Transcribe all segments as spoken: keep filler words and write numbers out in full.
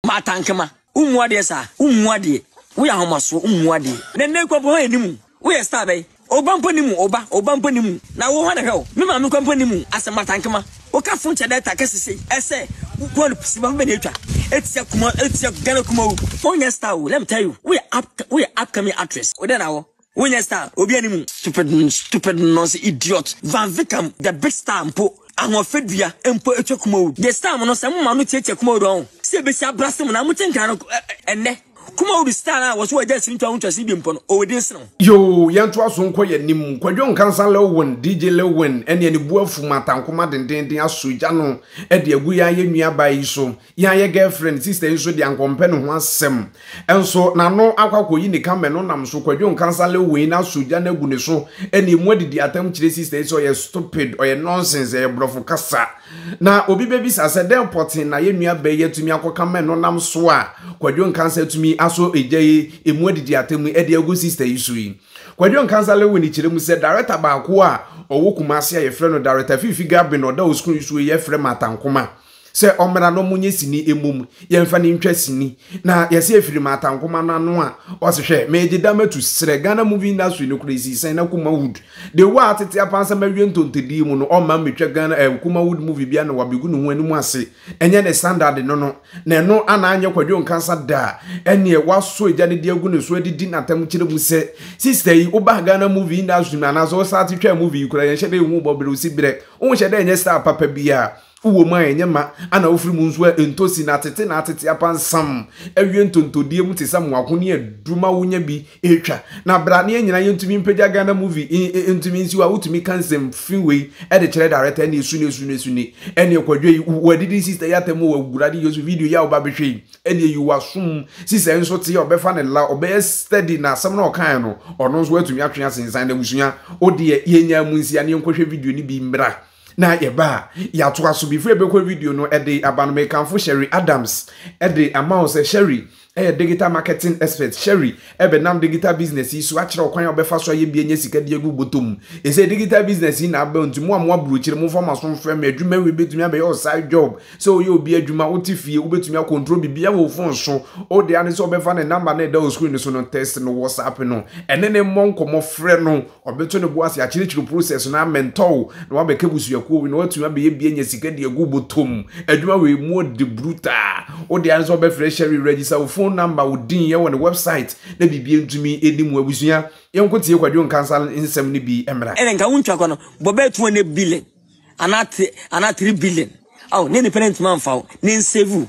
matankema umwade sa umwade we ahomaso umwade ne ne kwapo ha enimu we star bay obampo nimu oba obampo nimu na wo hwana hwe me ma me kwapo nimu ase matankema o ka fun che data kesese ese ko siba be netwa etia kuma etia gana kuma onya star let me tell you we up we upcoming actress we dey now onya star obi animu stupid stupid nonsense idiot Van Vicam the big star mpo anwo fedua empo etwa Kumawood the star no se mma no tietia Kumawood on se be sia brasem na mutenka no enne Kumawood star na was what just into unto see bimpo no o wedin sno yo yanto aso nko ye nim kwadwo nkansa Lil Win D J Lil Win ene ne buafu matankoma dendenden asoja no e de agu ya yenua bai so ya ye girlfriend sister so de ankompe no ho asem enso na no akwakoyi ni kame no nam so kwadwo nkansa Lil Win na asoja na agu ne so ene mu adidi atam kire sister so ye stupid or ye nonsense ye brofo kasa na obi bebi sase dem potin na yenua bai yetumi akokame no nam so a kwadwo nkansa tumi aso ejaye emu adidi atam e de agu sister isui kwadwo nkansa Lil Win chire mu se director ba ko a owo Kumasi a ye frɛ no Director Fiifi Gharbin no da o screen so ye frɛ Matankoma se omra no munye sini emum ye mfa ni ntwa sini na ye se efiri Matankoma no ano a o se hwe meje da matu sre Ghana movie industry no crazy sen na Kumawood de wa atete apansa mawie ntontedi mu no o ma metwa Ghana eh, Kumawood movie bia na wabegu no ho animu ase enye ne standard no no na no ana anye kwadwo nkansa da ene waso eja ne de agu ne so adidi natam kire mu se sister yi oba Ghana movie industry na na so start twa movie kura ye hye de hu bobere osibire o hye de enye star papa bia uwo ma enyema ana ofiri mu nso entosi na tete na tete apansam ewie ntontodie mu tesam wakoni aduma wonya bi etwa na brane enyina yentumi mpagya Ghana movie entumi nsi wa utumi kansem finwei e de kire director na esu na esu na esu ni ene kwadwe wadidi sister yatemu wa gurade yosu video ya oba behwe ene yiwasum sister nso te obefa ne la obe steady na asem na okan no ono nso atumi atwe asensan na musunya ode yenya mu nsi ane enkohwe video ni bi mbra na yeba ya to aso before be ko video no e de abanome kanfo Sherry Adams e de amount Sherry eh digital marketing expert Sherry ebe nam digital business yi so akire okwan obefa so ye bi enye sika de agu botom e say digital business yi na aba ntumu amwa buruchire mu forma so frame adwuma we betumi abe your side job so you obi adwuma otifie wo betumi control bibia wo phone so o de ane so obefa ne number na da screen so no test no WhatsApp no ene ne monkomo frɛ no obeto ne boase akire chiro process na mentor na wa be kebusu yakuo we no watumi abe ye bi enye sika de agu botom adwuma we mu de bruta o de ane so obefa Sherry register phone number wodin ye won the website na bibie ntumi edimu abusua yenkotie kwadwo nkansa nsem ne bi emra ene nka wuntwa kwa no bobe two ne billion anate ana three billion aw ne independent man fawo ne save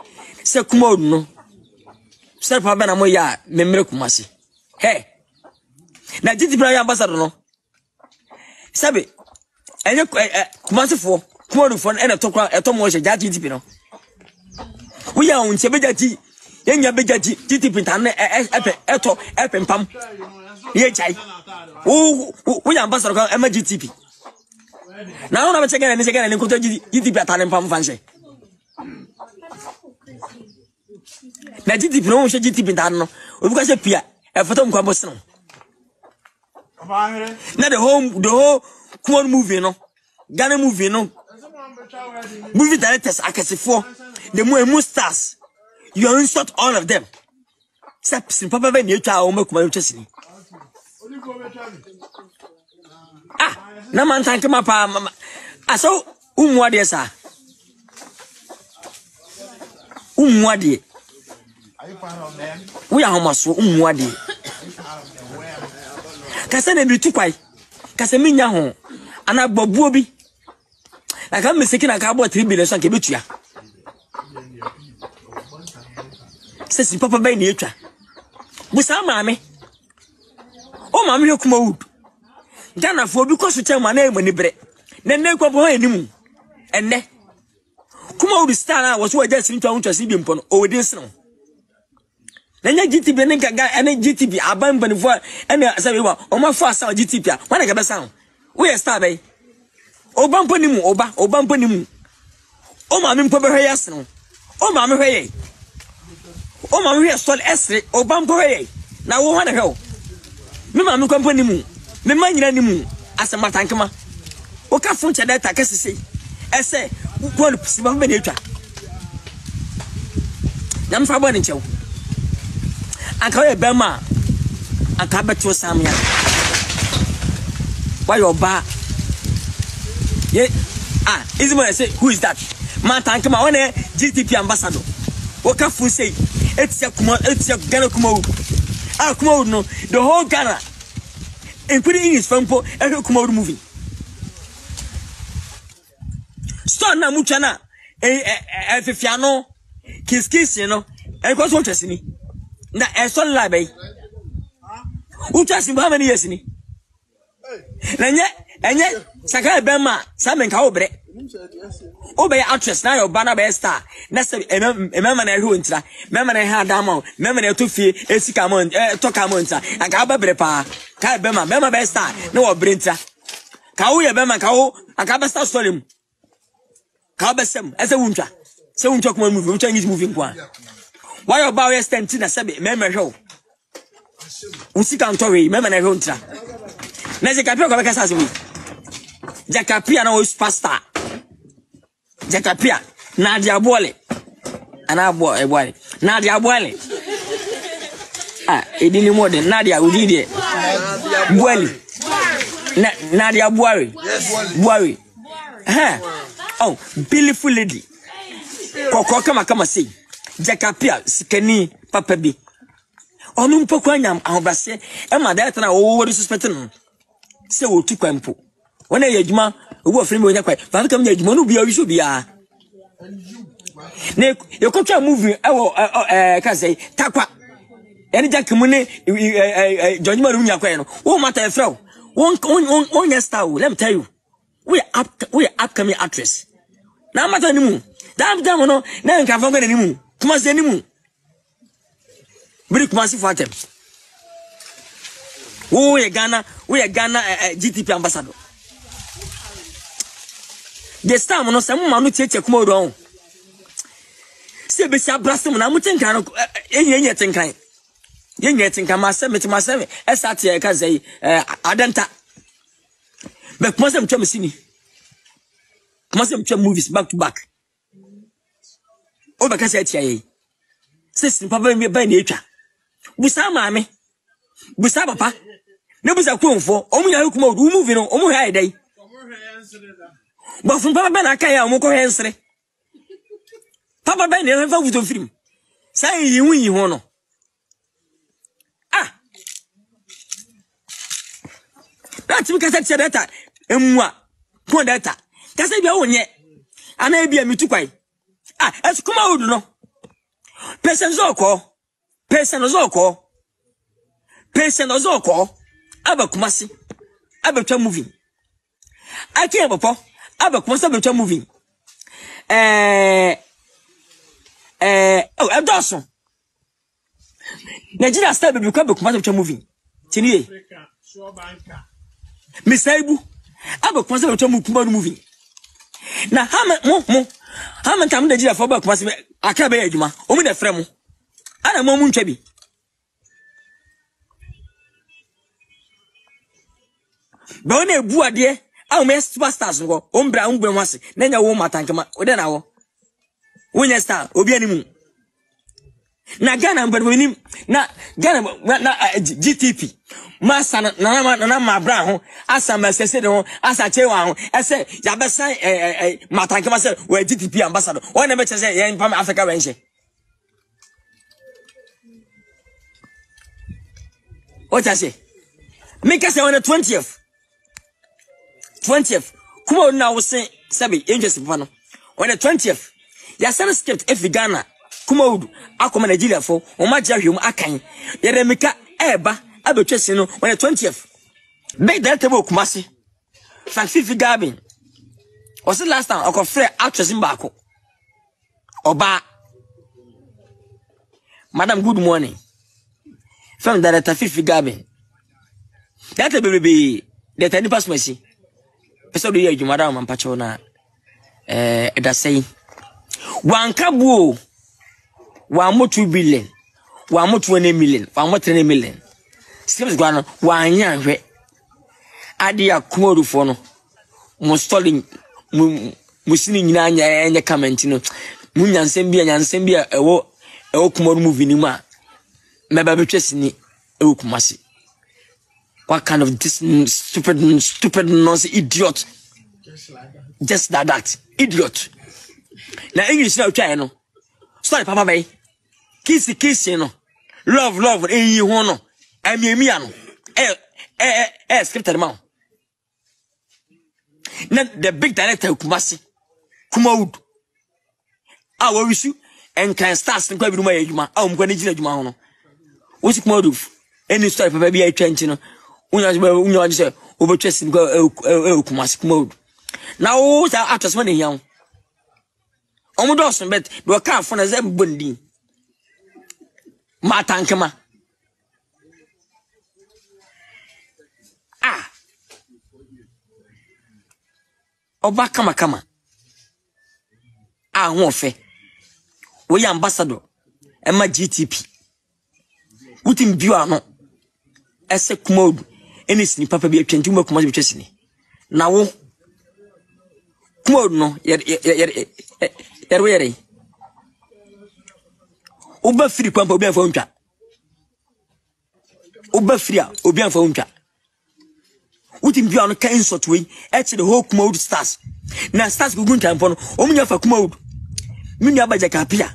se Kumawood no se pa bana mo ya memre Kumasi he na jiti bra ya ambassador no sabe enye Kumasi fo Kumawood fo ene to kwa eto mo hye jati jiti no we ya on chebe jati yenya bejaji titi pintane epe eto epe mpam ye chai wo wo ya ambassador ka ema G T P na ona be chegana ni chegana ni koto G T P atane mpam fanse na G T P no wo she G T P ntane no obi ka se pia e foto mkwa boss no na the whole the whole Kumawood movie no Ghana movie no movie directors akasefo the mu stars you insult all of them. Stop, Papa Ben, you try to make my chest. Ah, no man, thank you, my pa. I saw Umwadi, sir. Umwadi. We are almost Umwadi. Cassandra be too quiet. Casamina home. And I bobobi. I can't be taking a cowboy three billion and give it to you. Sesi papa be ni etwa busa maame o maame ye Kumawood Ghana fo bi koso chema na emani bre na ne kwa bo animu enne Kumawood star na wo so waja sini twa unto si bi mpo no o wedin sino na nya G T P ne nka ene G T P abamba ni fo ene sabe wa o ma fo asa G T P a wana ga be san we star be o bampo ni mu oba o bampo ni mu o maame mpo be hwe yasino o maame hwe ye o ma me stol esre o bampo he na wo hwana he me ma me kwampo ni mu me ma nyina ni mu ase matankema o ka fun che data kesese ese ko siba be na etwa Nam fa boni chew. Anka we bema anka beto samya. Why your ba? Yeah. Ah, is it say who is that? Man Ankomah one G T P ambassador. Waka fu say it's a Kuma it's a Ghana Kumawood. Ah Kumawood no the whole Ghana including his fampo every Kumawood movie. Start na mucha na eh eh fifiano kiss kiss you know. E ko so twese ni. Na e so la bai. Utwase how many years ni? Na nye enye saka be ma samen ka obre. Obey actress na your banner be star. Na say emema na ehwo ntira. Mema na ha dama. Mema na to fie esika mo eh to ka mo ntira. Anka ba bre pa. Ka be ma mema be star. Na wo bre ntira. Ka wo ye be ma ka wo anka be star story mu. Ka be sem. Ese wuntwa. Se wuntwa kuma movie, wuntwa ngi movie kwa. Why your bow stand tina sebe mema hwo. Usika ntowe mema na ehwo ntira. Na je kapia kwa kasa aso. Jakapia na wo superstar. Jakapia na dia bole. Ana bo e bole. Na dia bole. Ah, edini modern na dia udi de. Bole. Na na dia bole. Bole. Ha. Oh, beautiful lady. Koko kama kama sei. Jakapia sikani papa bi. Onu mpoko anyam ahobase e ma da tena wo wo suspect no. Se wo tu kwampo. Wona ye adwuma obu afiri me onya kwai fa kam ye adwuma no bia wi bia ne ye kotwa movie e wo eh ka say takwa ene jack mu ne judgment ru nya kwai no wo mata e frɛ won won won ya star let me tell you we up we upcoming actress na mata ni mu dam dam no na nka fa ngani mu kuma se ni mu bri kuma si fatem wo ye Ghana we Ghana G T P ambassador. The star no some manu cheche Kumawood on. Se be sia brasem na mutenkan no enye enye tenkan. Yenye tenkan ma se meti ma se esate e ka sei adenta. Be kuma se mtwa mesini. Kuma se mtwa movies back to back. O be ka se atia yi. Se sin papa me ba na etwa. Busa maame. Busa papa. Ne busa kwonfo, omunya Kumawood movie no omu ha edai. But from Papa Ben Akaya, Moko Hensre Papa Ben never with a film. Say you win, you honor. Ah, that's because I said that. And moi, point data. That's a own yet. And I be a me to quite. Ah, as Kumawood no. Person Zoko, Person Zoko, Person Zoko, Abba Kumasi, Abba moving. I can't, Papa. Aba Kumasi be moving. Eh eh oh Abdosson. Nigeria star be because Kumasi be moving. Tini. Misaibu. Aba Kumasi be Kumawood moving. Na ha mo mo. Ha man tam Nigeria for Aba Kumasi aka be adwuma. O mu na frɛ mo. Ana mo mu ntwa bi. Ba wona ebu ade ah me superstars go ombra ombra wase na nya wo matankema ode na wo wonya star obi animu na Ghana mbadu nim na Ghana na G T P masa na na na ma bra ho asa ma sese de ho asa chewa ho ese ya besan eh matankema se we G T P ambassador won na be che se yen pam Africa wenche o ta se me ka se on the twentieth twentieth Kumawood now was saying sabi angels pano on the twentieth ya send script if Ghana Kumawood akoma Nigeria for o ma jahwe mu akan ya remika eba abetwese no on the twentieth big director Kumasi Frank Fiifi Gharbin was the last time I got free actress in Bako Oba Madam good morning from Director Fiifi Gharbin that baby the ten pass mercy so do you madam ampacho na eh da say wan kabuo wa mo two billion wa mo twenty million wa mo three million script gwa no wa anya hwe ade Kumawood fo no mo stalling musini nyina anya anya comment no mu nyansem bia nyansem bia ewo e o Kumawood movie ni ma me ba betwe sini e o Kumasi. What kind of this stupid stupid nonsense idiot? Just like that. Just like that. Idiot. Now English now try no. Sorry papa bay. Kiss kiss no. Love love eh you no. I me me no. Eh eh eh scripted man. Now the big director Kumasi. Kumawood. Ah we wish you and can start to go be my ejuma. Ah um go na jina ejuma no. Wo si Kumawood. Any story papa be a twenty no. Unya unya say obetwesi go e Kumasi Kumawood. Now who are actors when young? Omo do so bet do ka fo na ze bondi. Mata Ankomah. Ah. Oba kama kama. Ah ho fe. We ambassador e ma G T P. Utim biu ano. Ese Kumawood eni sini papa bi atwanti mo Kumasi betwesi ni. Na wo Kumawood no yer yer yer yer Oba free kwampa obi anfa untwa. Oba free a obi anfa untwa. Utim biu ano ka insult we e the whole Kumawood stars. Na stars gugun tampo no omunya fa Kumawood. Mini abaja kapia.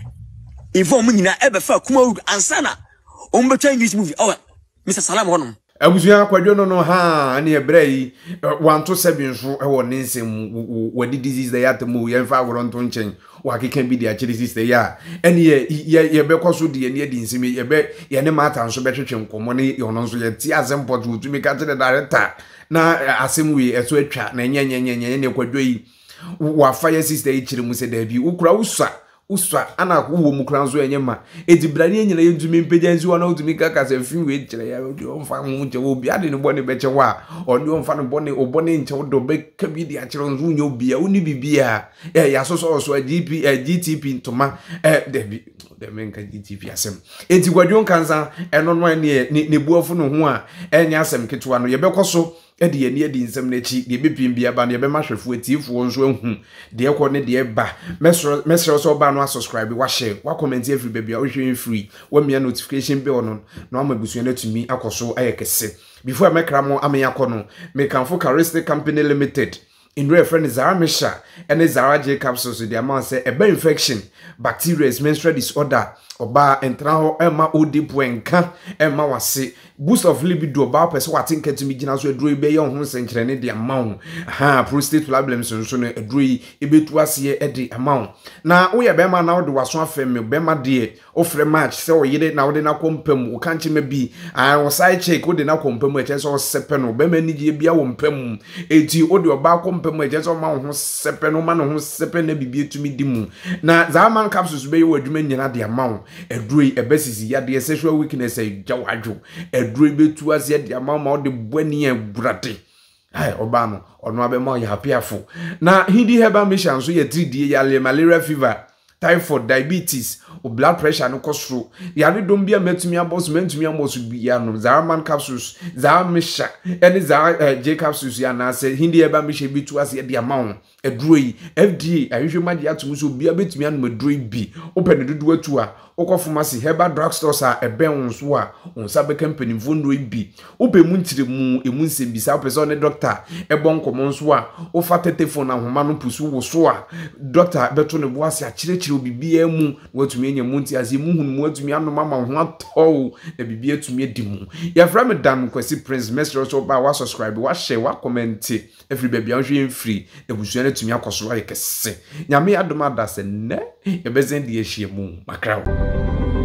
Ifo omunyina ebe fa Kumawood ansana ombetwa English movie. Oh Mister Salam hono. Abusuya kwadwo no no ha ane ebrei wanto seven so e wo ninsem wadi disease da yatemu ye mfa agoro nchen wa keka bi dia chiri sister ya ene ye ye be kwaso de ne adi nsem ye be ye ne mata nso betwetwe nkomo ne ye no nso ye ti azemport utumi ka tire director na asem wi eso atwa na nyenye nyenye ne kwadwo yi wa fire sister yi chiri mu se da bi ukura usa uswa ana wo mu kran so enye ma edibrani nyina yedumi mpejanzi wona odumi kaka se fi we kire ya omfa mu nche obi ade ne bone beche wa oni omfa no bone obone nche do be ka bi di akire nzu nya obi a oni bibia eh ya so so so G P eh G T P ntoma eh de bi de menka G T P asem enti gwadwon kansa eno no ne ne buafu no ho a enya asem ketwa no ye bekoso edi ye ne edi nsem na chi de bepim bia ba ne be mahwefu atifu nso ahu de ekọ ne de ba mesro mesro so ba no subscribe wa share wa comment every baby o hwe free wa mia notification bell no na ama busuan atumi akoso ayekese before I make ramo amenya kono me kanfo Charistic Company Limited in reference Zara Misha and Zara J capsules the amount say a bad infection bacteria menstrual disorder oba entraho ema odipo enka ema wase boost of libido ba pese watin ketimi gina so eduro be ye ho senkyere ne de amount ha prostate problems nso no eduro ebetu ase e de amount na wo ye be ma na wo de waso afem be ma de ofre match se wo yire na wo de na kompam wo kanche ma bi ah wo side check wo de na kompam e chese wo sepe no be ma nige bia wo mpam eti wo de oba kompam e chese wo ma ho sepe no ma no ho sepe na bibi etumi di mu na zaman capsules be ye wo adwuma nyina de amount eduro ebesisi ya de sexual weakness e jawadwo eduro betu ase de amama de bwani agurade ai oba no ono abema ya happy afo na hindi herbal mission so ye three D ya malaria fever typhoid diabetes o blood pressure no kosro ya ne dom bia metumi abos mentumi amos bia no Zaraman capsules za misha ene za J capsules ya na se hindi herbal mission betu ase de amama eduro yi F D A ahwehwe made atum so bia betumi anu eduro bi open dudu atu a okọ pharmacy herbal drugstores a eben so a onsa be company vondo bi ope mu ntire mu emu nsem bi sa person ne doctor ebon komo so a ofa telephone ahoma no pusu wo so a doctor beto ne boase a kirekire obibia mu watumi enya mu nti azi mu hunu mu watumi anu mama ho atọ na bibia tumi edi mu ya fra me dan kwasi prince mesro so ba wa subscribe wa share wa comment every baby an hwe free ebusuane tumi akoso ayekese nyame adoma da se ne ebezen de ehie mu makrawo